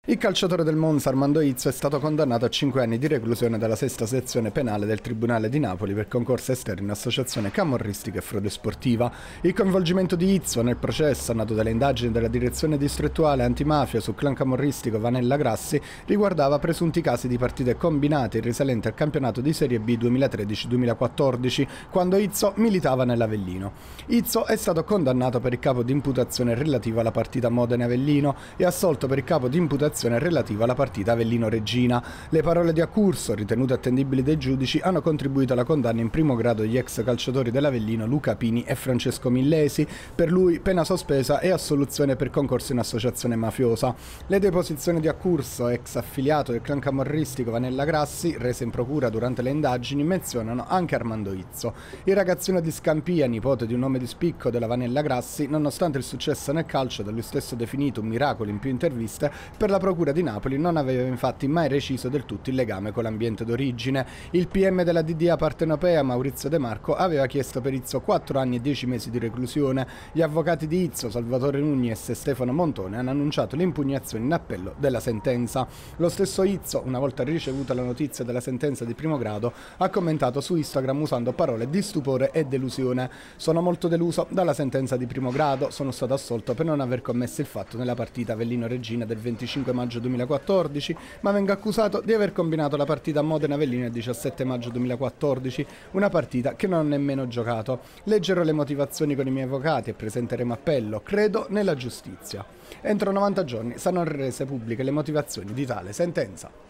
Il calciatore del Monza Armando Izzo è stato condannato a 5 anni di reclusione dalla sesta sezione penale del Tribunale di Napoli per concorso esterno in associazione camorristica e frode sportiva. Il coinvolgimento di Izzo nel processo, nato dalle indagini della direzione distrettuale antimafia sul clan camorristico Vanella Grassi, riguardava presunti casi di partite combinate risalenti al campionato di Serie B 2013-2014, quando Izzo militava nell'Avellino. Izzo è stato condannato per il capo di imputazione relativo alla partita Modena-Avellino e assolto per il capo di imputazione relativa alla partita Avellino-Reggina. Le parole di Accurso, ritenute attendibili dai giudici, hanno contribuito alla condanna in primo grado degli ex calciatori dell'Avellino Luca Pini e Francesco Millesi. Per lui pena sospesa e assoluzione per concorso in associazione mafiosa. Le deposizioni di Accurso, ex affiliato del clan camorristico Vanella Grassi, rese in procura durante le indagini, menzionano anche Armando Izzo. Il ragazzino di Scampia, nipote di un nome di spicco della Vanella Grassi, nonostante il successo nel calcio, da lui stesso definito un miracolo in più interviste, per la procura di Napoli non aveva infatti mai reciso del tutto il legame con l'ambiente d'origine. Il PM della DDA partenopea, Maurizio De Marco, aveva chiesto per Izzo 4 anni e 10 mesi di reclusione. Gli avvocati di Izzo, Salvatore Nunez e Stefano Montone, hanno annunciato l'impugnazione in appello della sentenza. Lo stesso Izzo, una volta ricevuta la notizia della sentenza di primo grado, ha commentato su Instagram usando parole di stupore e delusione. Sono molto deluso dalla sentenza di primo grado, sono stato assolto per non aver commesso il fatto nella partita Avellino-Reggina del 25 maggio 2014, ma vengo accusato di aver combinato la partita Modena-Avellino il 17 maggio 2014, una partita che non ho nemmeno giocato. Leggerò le motivazioni con i miei avvocati e presenteremo appello. Credo nella giustizia. Entro 90 giorni saranno rese pubbliche le motivazioni di tale sentenza.